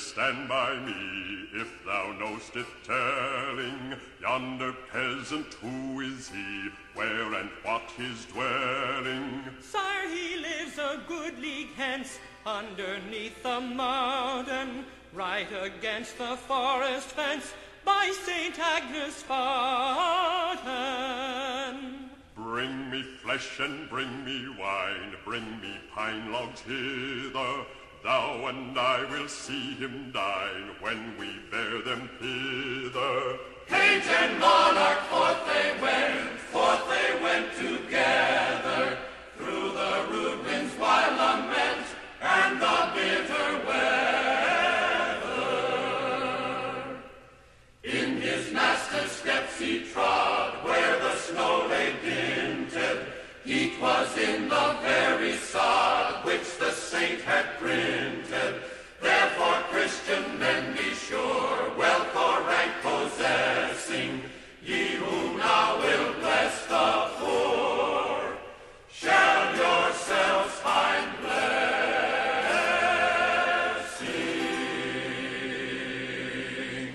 stand by me, if thou know'st it telling, yonder peasant, who is he, where and what his dwelling? Sire, he lives a good league hence, underneath the mountain, right against the forest fence, by St. Agnes' fountain. Bring me flesh and bring me wine, bring me pine logs hither, thou and I will see him dine when we bear them hither. Page and monarch, forth they went together, through the rude wind's wild lament and the bitter weather. In his master's steps he trod, where the snow lay dinted. Heat was in the very sod which the saint had printed. Therefore, Christian men, be sure, wealth or rank possessing, ye who now will bless the poor, shall yourselves find blessing.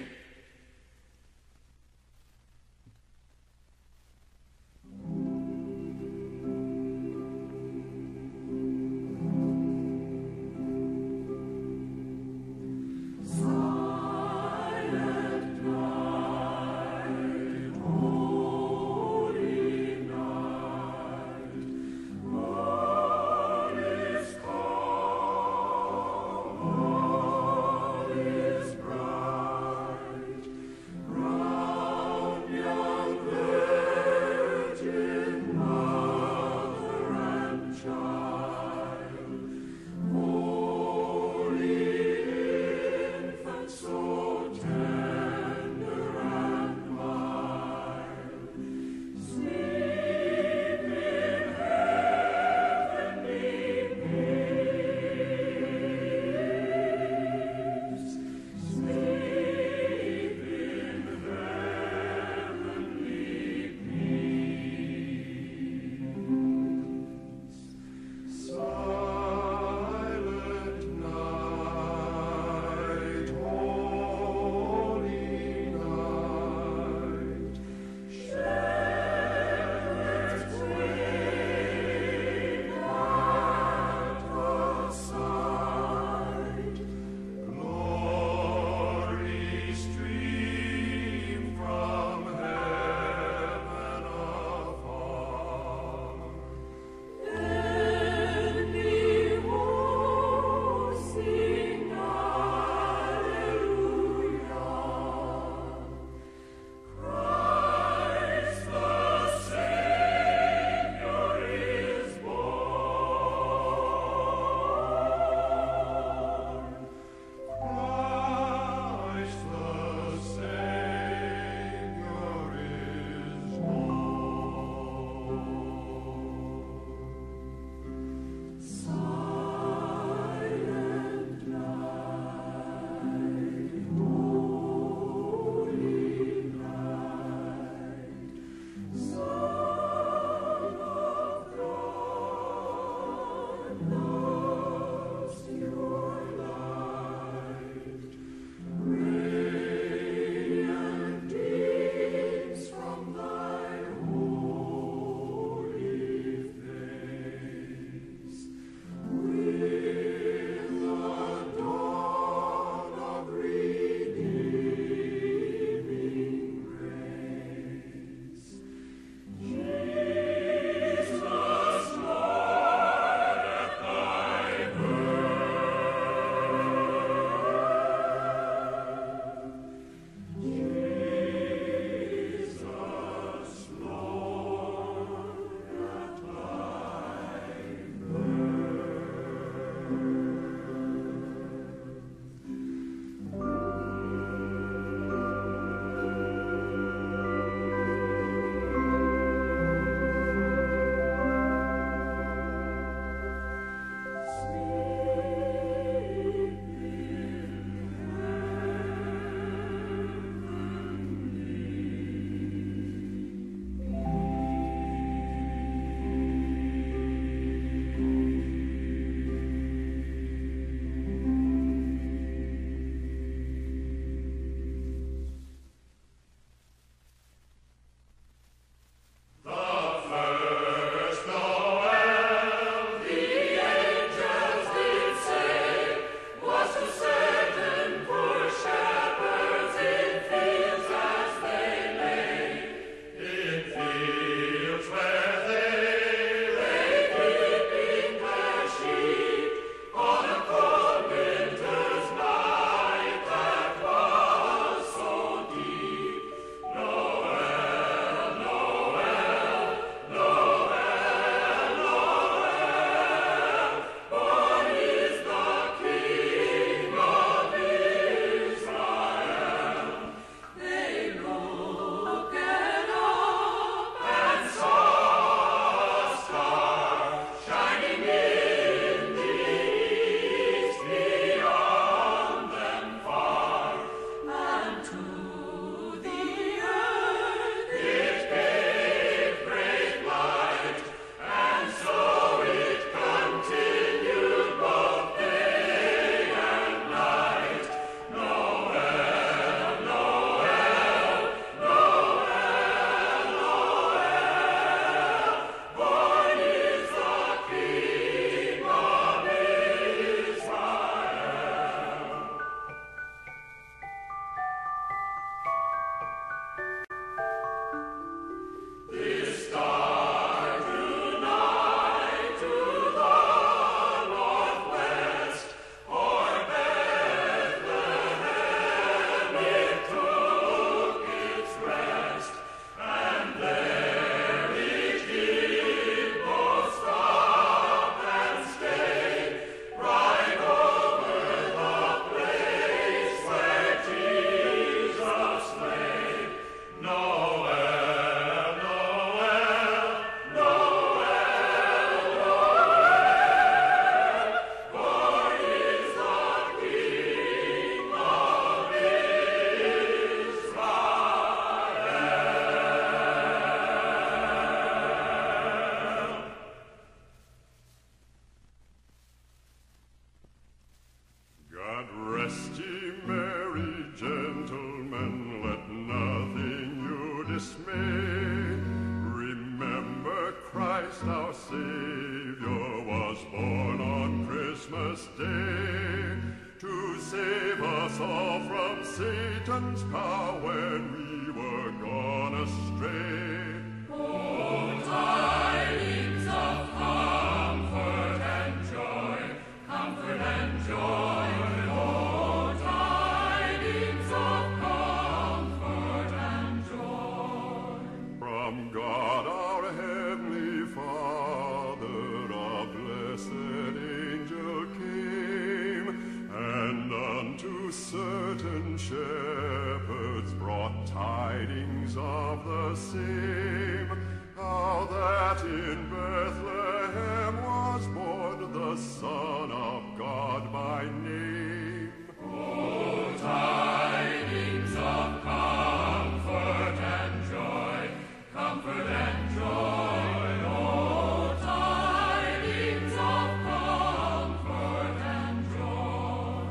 Christ our Savior was born on Christmas Day to save us all from Satan's power when we were gone astray. Oh, tidings of comfort and joy, comfort and joy. Oh, tidings of comfort and joy. From God our Heavenly Father, a blessed angel came, and unto certain shepherds brought tidings of the same, how that in Bethlehem was born the Son of God by name. Oh, tidings of comfort and joy, comfort and joy. Oh, tidings of comfort and joy.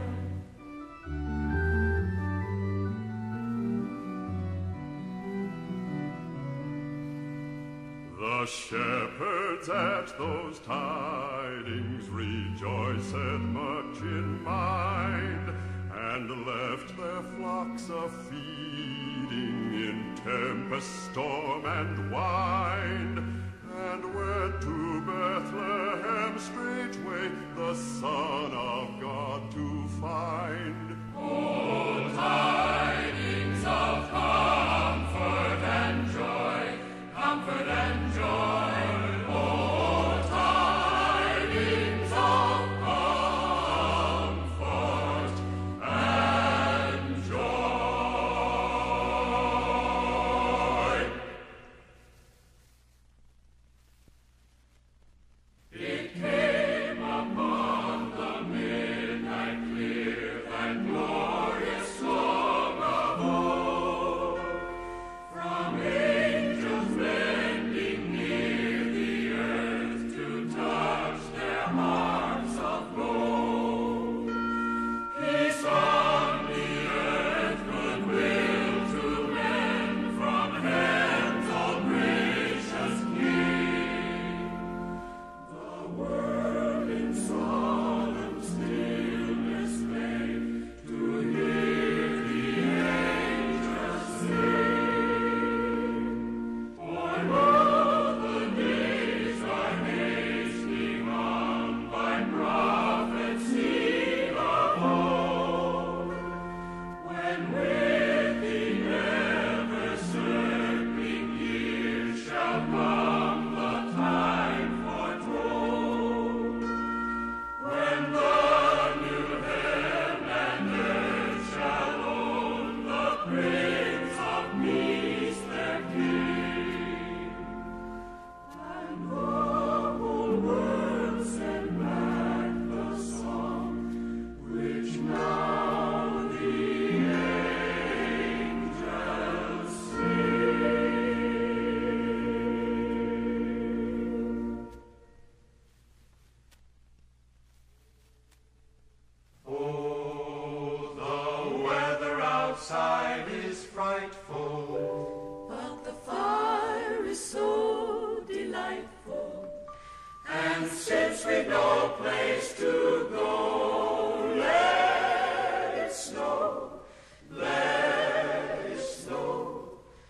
The shepherds at those tidings rejoiced much in mind, and left their flocks a-feeding in tempest, storm, and wind, and went to Bethlehem straightway the Son of God to find. Oh, tidings of comfort and joy, comfort and joy. Oh, tidings of comfort and joy. It came upon the midnight clear, that glorious song of old, from angels bending near the earth to touch their harps of gold. Peace on the earth, goodwill to men, from heaven's all gracious King. The world in solemn stillness lay to hear the angels sing. For lo, the days are hastening on by prophecy of old, when with the ever-circling years shall come the time foretold, when the new heaven and earth shall own the Prince of Peace their King, and the whole world send back the song which now the angels sing. Oh, the weather outside is frightful, but the fire is so delightful. And since we've no place to go, let it snow, let it snow,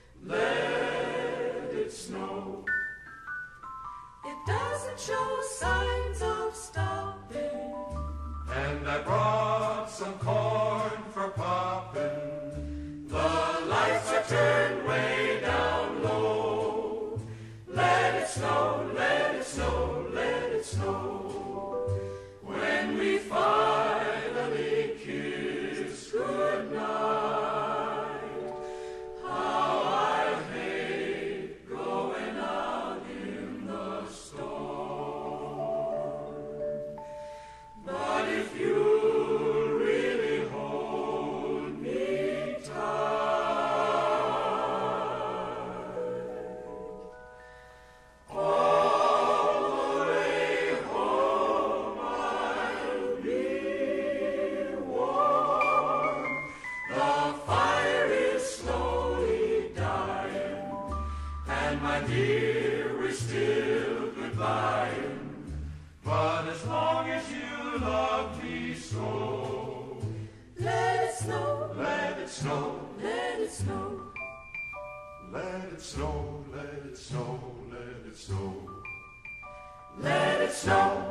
let it snow. It doesn't show signs of stopping, and I brought some corn for popping. The lights are turned way down low. Let it snow, let it snow, let it snow. When we finally kiss goodnight, how I hate going out in the storm. But if you really hold me tight, all the way home lovely snow. Let it snow, Let it snow, let it snow. let it snow, let it snow, let it snow. Let it snow.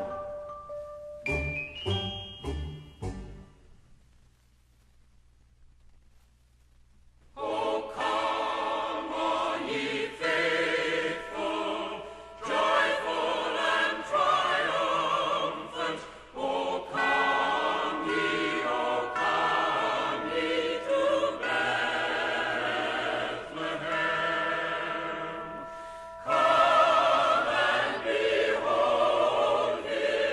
Behold him.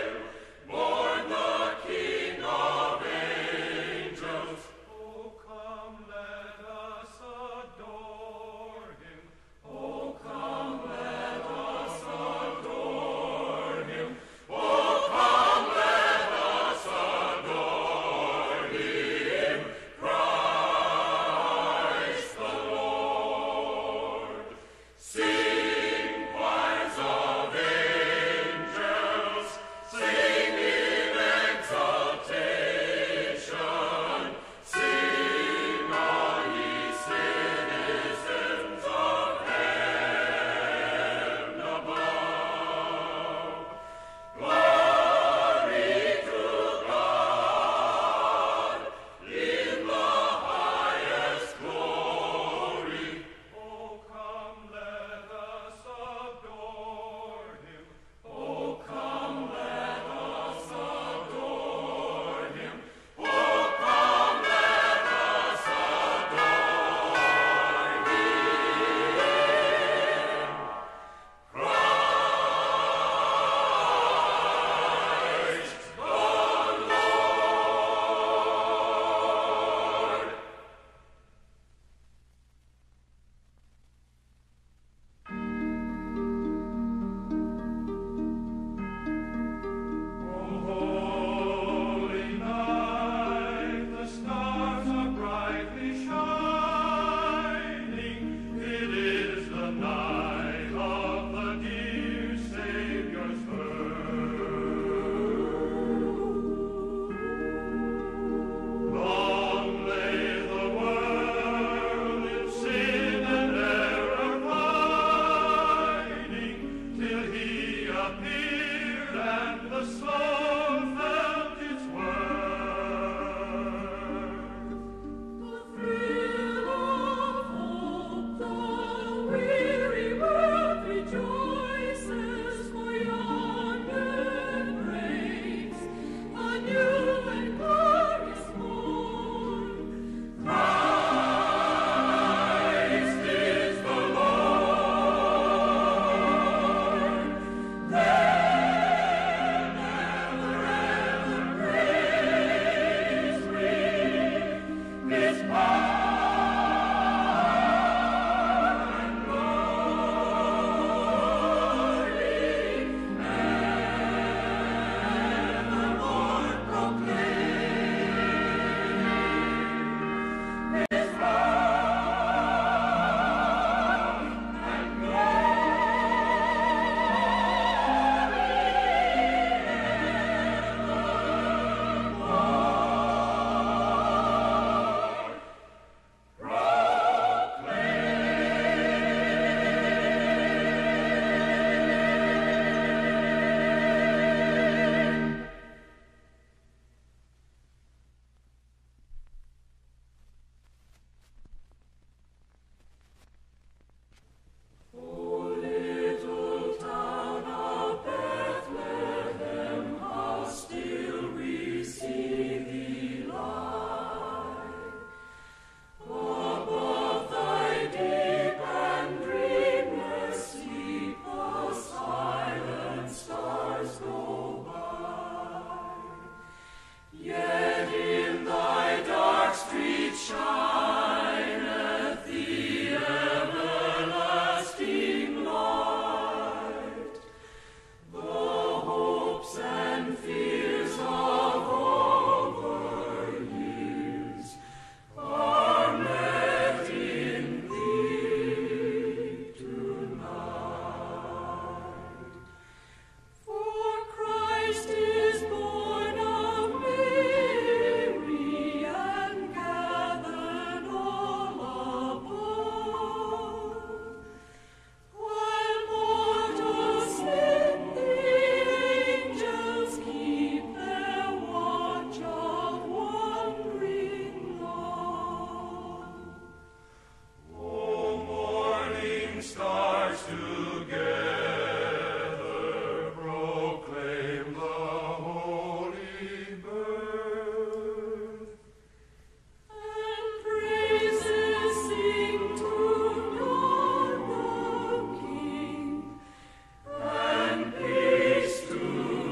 proclaim the holy birth. And praises sing to God the King, and peace to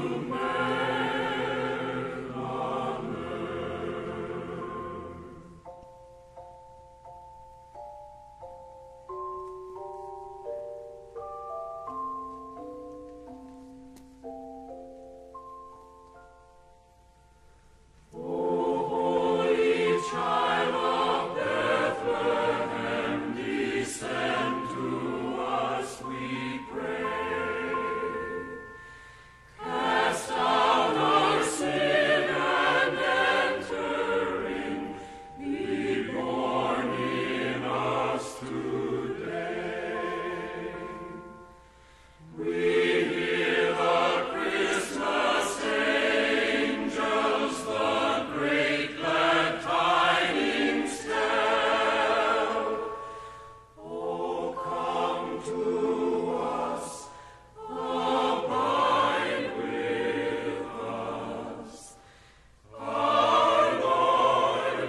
men on earth. O holy child of Bethlehem, descend to us, we pray. Cast out our sin and enter in. Be born in us today. We hear the Christmas angels the great glad tidings tell. Oh, come to us, abide with us, our Lord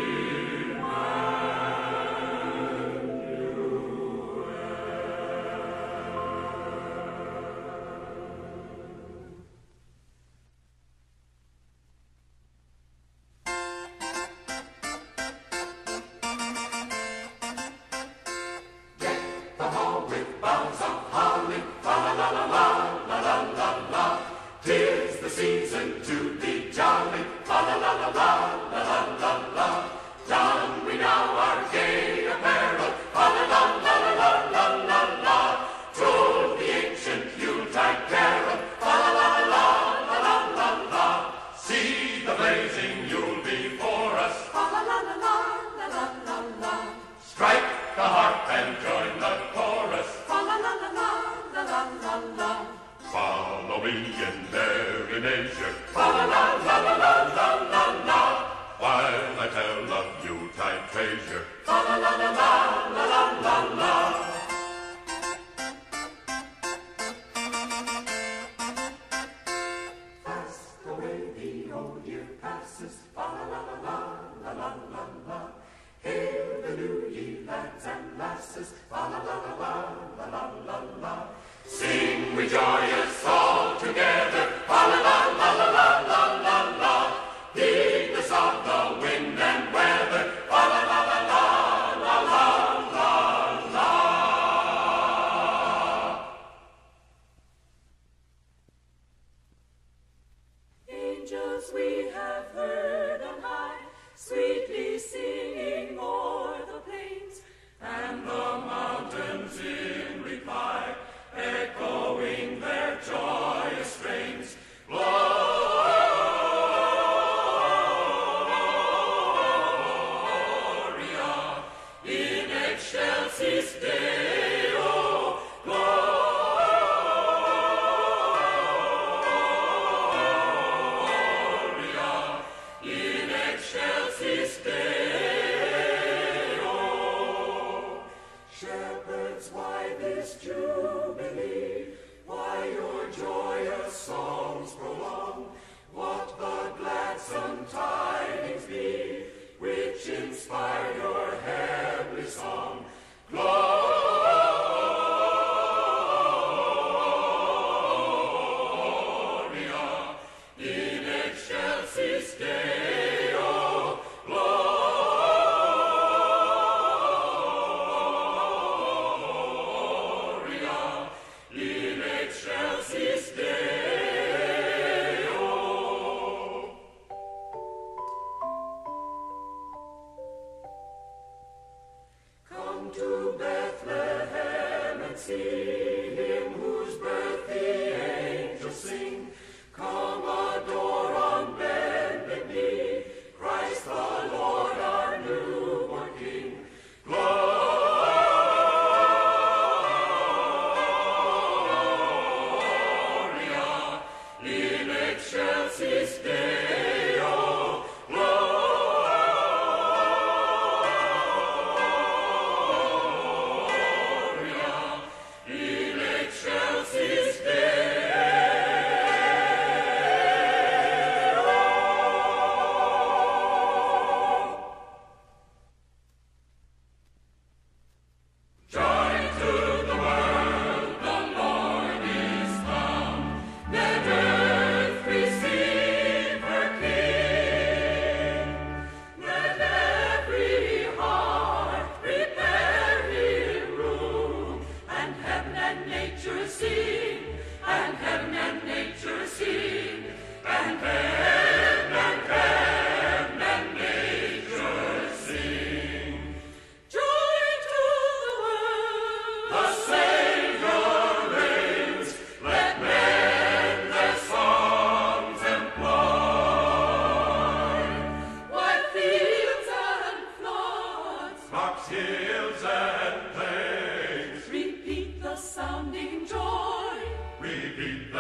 The hall with boughs of holly, fa la la la la la la la la. 'Tis the season to be jolly, fa la la la la la la la la. Don we now our gay apparel, fa la la la la la la la la. Troll the ancient Yuletide carol, fa la la la la la la la. See the blazing Yule before us, fa la la la la la la la la. strike the harp and join the chorus. Fa la la la la la la la la. Follow me in merry measure, Fa la la la la la la la la. while I tell of Yuletide treasure. Fa la la la la la la la la. Fast away the old year passes, fa la la la la la la la la. Hail the new ye lads and lasses, fa la la la la la la la la. Sing we joyous all together, fa la la la la la la la la. Heedless of the wind and weather, fa la la la la la la la la. Angels we have heard on high, sweetly singing o'er the plains, And the mountains in reply, echoing their joyous strains. Gloria in excelsis Deo. Gloria in excelsis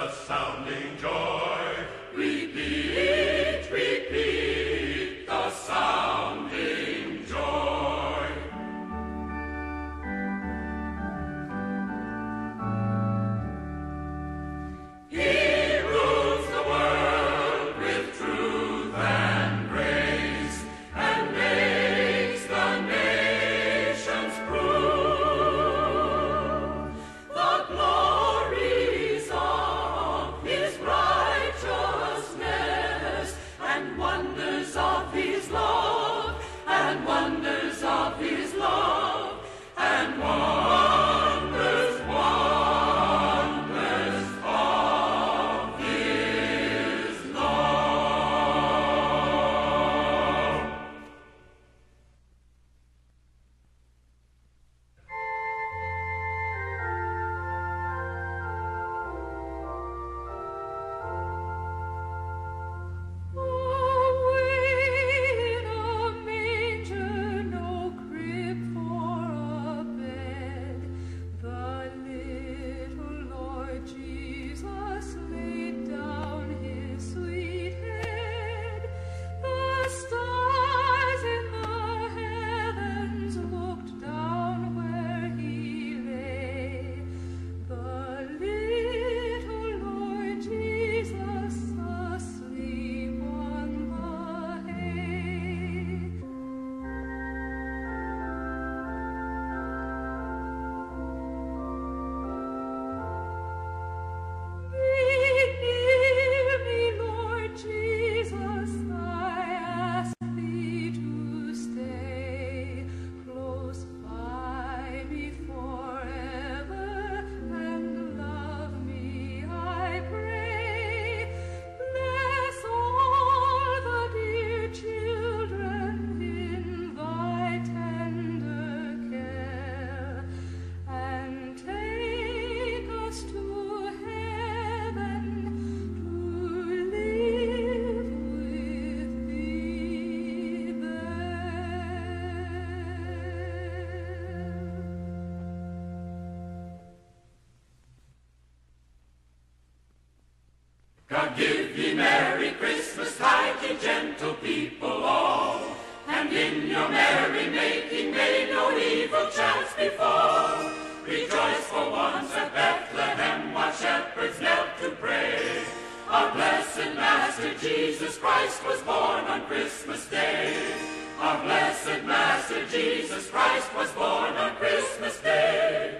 a sounding joy. Repeat, repeat the sounding joy. He rules the world with truth and grace, and makes the nations prove the glories of his righteousness, and wonders of his love, and wonders of his love, and wonders, wonders of his love. Away in a manger, no crib for a bed, the little Lord Jesus laid down his sweet head. The stars in the heavens looked down where he lay. The little Lord Jesus asleep on the hay. Be near me, Lord Jesus, I ask thee to stay close by me forever, and love me, I pray. Bless all the dear children in thy tender care, and take us to heaven to live with thee there. God give ye Merry Christmas tide, ye gentle people all, and in your merry making may no evil chance befall. Rejoice for once at Bethlehem, while shepherds knelt to pray. Our blessed Master Jesus Christ was born on Christmas Day. Our blessed Master Jesus Christ was born on Christmas Day.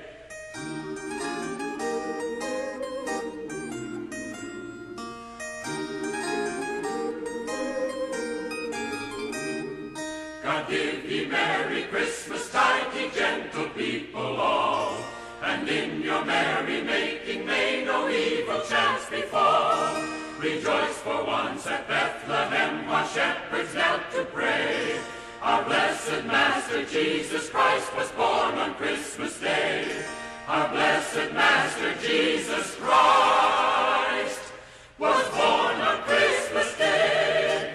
God give ye Merry Christmas tide, ye gentle people all, and in your merry making may no evil chance befall. Rejoice for once at Bethlehem, while shepherds knelt to pray. Our blessed Master Jesus Christ was born on Christmas Day. Our blessed Master Jesus Christ was born on Christmas Day.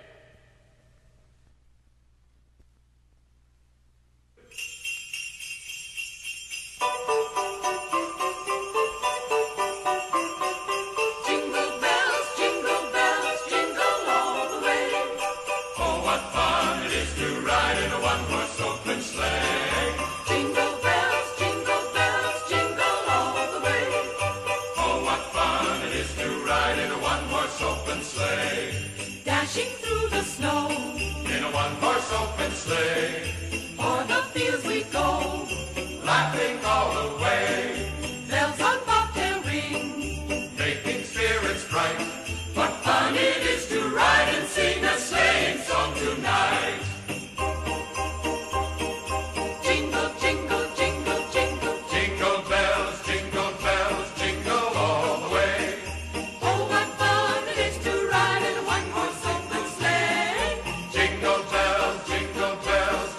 Jingle bells, jingle all the way. Oh, what fun it is to ride in a one-horse open sleigh. Jingle bells, jingle all the way. Oh, what fun it is to ride in a one-horse open sleigh. Dashing through the snow, In a one-horse open sleigh, o'er the fields we go. laughing all the way, Bells on bobtail ring. making spirits bright. What fun it is to ride and sing a sleighing song tonight. Jingle, jingle, jingle, jingle. Jingle bells, jingle all the way. Oh, what fun it is to ride in a one-horse open sleigh. Jingle bells,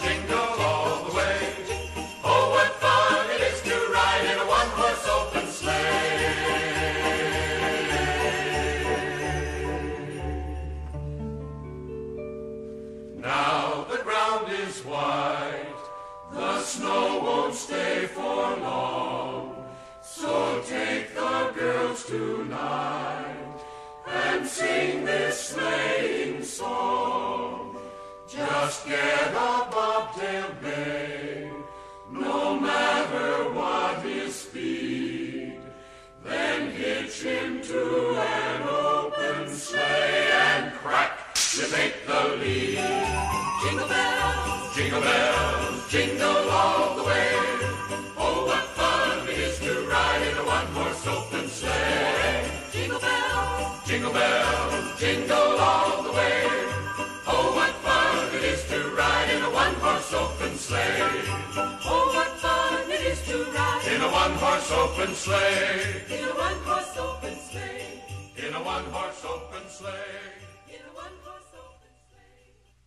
tonight and sing this sleighing song. Just get a bobtail bay, no matter what his speed, then hitch him to an open sleigh and crack, you take the lead. Jingle bells, jingle all the way. Oh, what fun it is to ride in a one-horse open sleigh. Jingle bells, jingle all the way. Oh, what fun it is to ride in a one-horse open sleigh. Oh, what fun it is to ride In a one-horse open sleigh. in a one-horse open sleigh. In a one-horse open sleigh. In a one-horse open sleigh.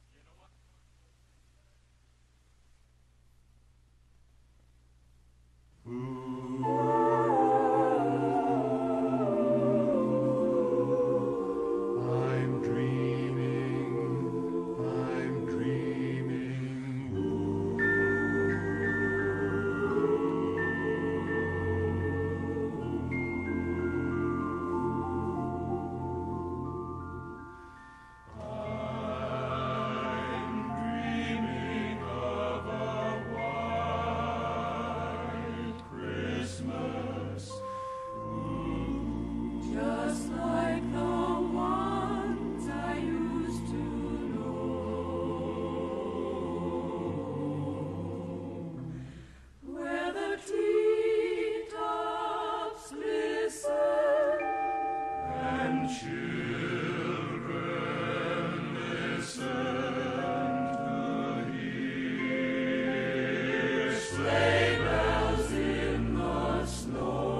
I'm dreaming, I'm dreaming. I'm dreaming of a white Christmas. Just like the ones I used to know, where the treetops glisten And children listen to hear sleigh bells in the snow.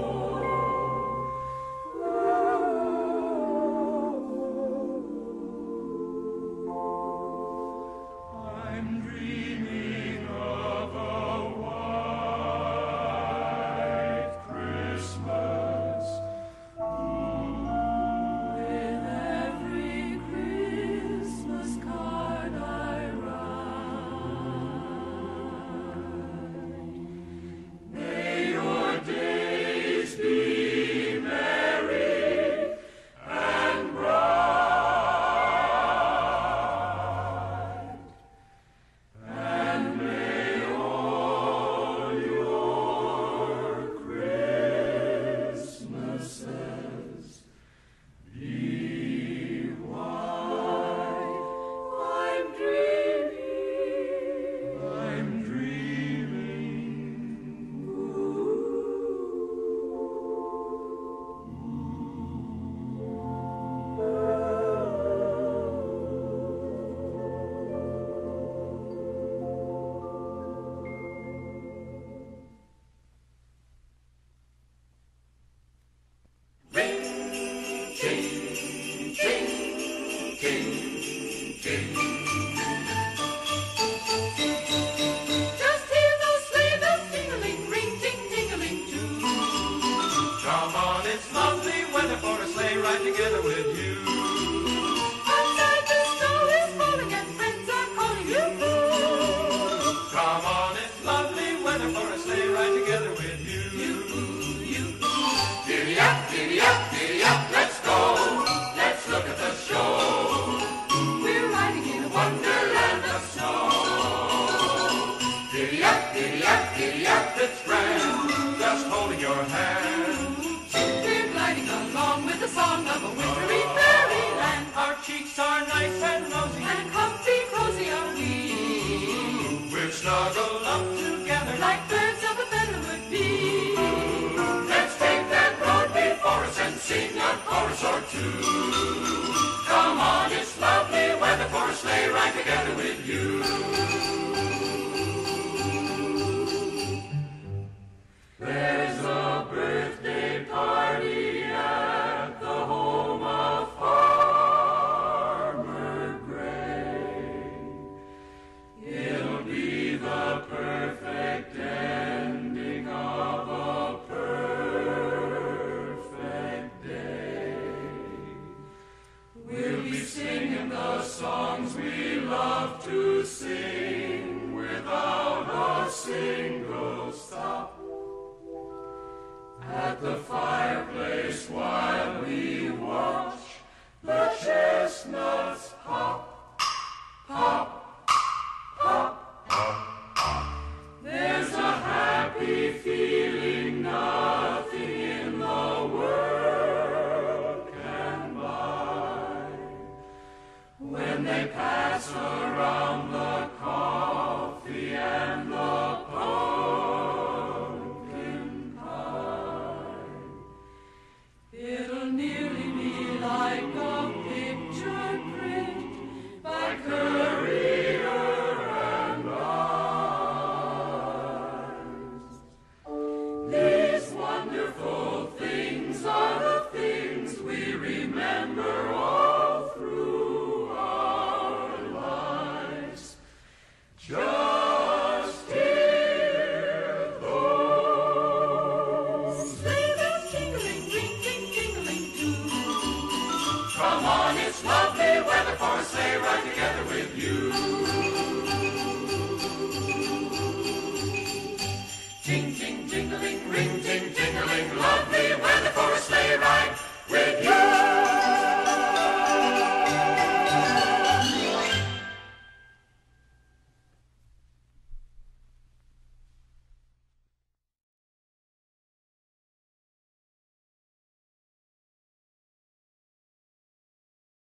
I'm dreaming of a white Christmas. with every Christmas card I write. May your days be merry and bright, and may all your Christmases be white. I'm dreaming. I'm dreaming. Ring, ting, ting, ting, ting. Just hear those sleigh bells jingling, ring, ting, tingling too. Come on, it's lovely weather for a sleigh ride together with you. Outside the snow is falling and friends are calling you. Come on, it's lovely weather for a sleigh ride together with you. Giddy up, let's go. Let's look at the show. We're riding in a Wonderland of snow. Giddy up, it's grand. Just holding your hand. We're gliding along with the song of a wintry fairyland. Our cheeks are nice and rosy. And comfy, cozy are we, We're snuggled up together. like birds of a feather would be. Let's take that road before us and sing a chorus or two. Come on, it's lovely weather for a sleigh ride together with you. There's a birthday party at the home of Farmer Gray. It'll be the perfect ending of a perfect day. We'll be singing the songs we love to sing without a single stop. At the fireplace while pass around the coffee and the pumpkin pie. It'll nearly be like a picture print by Currier and Ives. These wonderful things are the things we remember all through our lives. Just hear those Sleigh bells jingling, ring, ting, tingling too. Come on, it's lovely weather for a sleigh ride together with you.